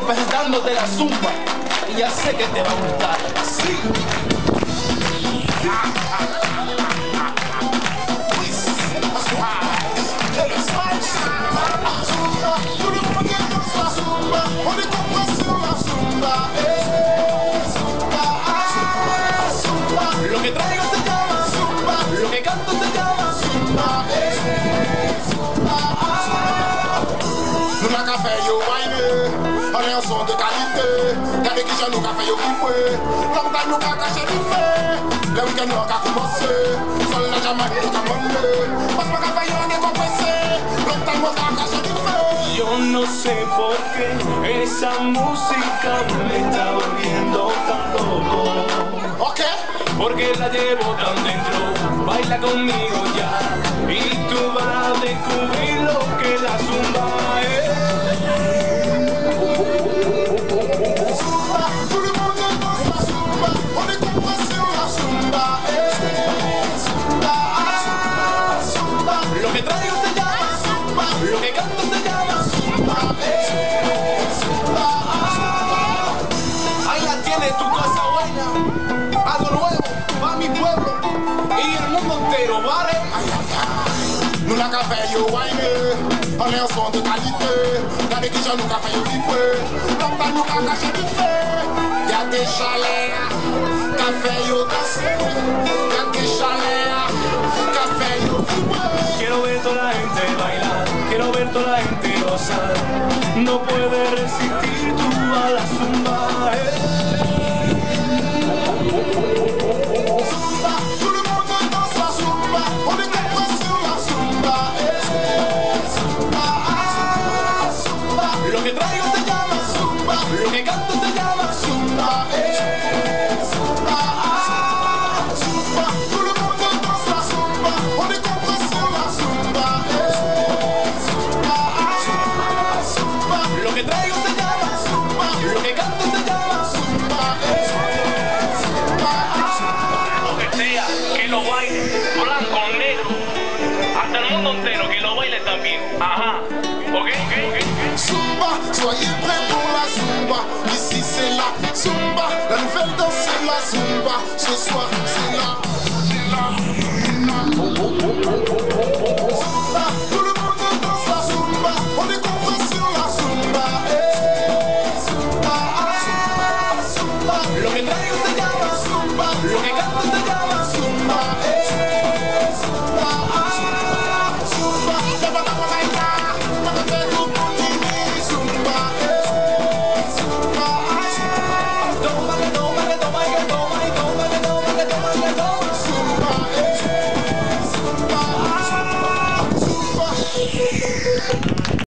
presentándote la zumba y ya sé que te va a gustar. Sí. Lo que traigo se llama zumba, lo que canto se llama zumba. Nous n'a qu'à faire yo wine, on est un son de qualité. Regardez qui j'en ai qu'à faire yo kiffer. Longtemps nous qu'à cacher du feu. Le week-end nous qu'à commencer. Seul la Jamaïque nous qu'à manger. Parce qu'à faire yo on est compressé. Longtemps nous qu'à cacher du feu. Yo no sé por qué esa música me está volviendo tan loco. Ok. Porque la llevo tan dentro, baila conmigo ya y tú vas a descubrir lo que la zumba es. Zumba, tout le monde danse la zumba, on est compressé la zumba. Zumba, zumba, Lo que traigo se llama zumba, lo que canto se llama zumba. zumba. Ahí la tienes, tu cosa buena, algo nuevo para mi pueblo y el mundo entero, ¿vale? Nous n'a qu'à faire yo wine, on est un son de qualité. Regardez qui j'en nous qu'à faire yo kiffer. Longtemps nous qu'à cacher du feu. Y'a des chaleurs, qu'à faire yo danser. Y'a des chaleurs, qu'à faire yo vibrer. Quiero ver toda la gente bailar, quiero ver toda la gente gozar. No puedes resistir tú a la zumba. Zumba, tout le monde danse la zumba, on est compressé la zumba. Zumba, zumba. Lo que traigo se llama zumba, lo que canto se llama zumba. Zumba, zumba, tout le monde danse la zumba, on est compressé la zumba. Zumba, zumba, Lo que traigo se llama zumba, lo que canto se llama zumba. Lo que sea, que lo baile, blanco, negro, hasta el mundo entero que lo baile también. Ajá, ok. Zumba, soyez prêts.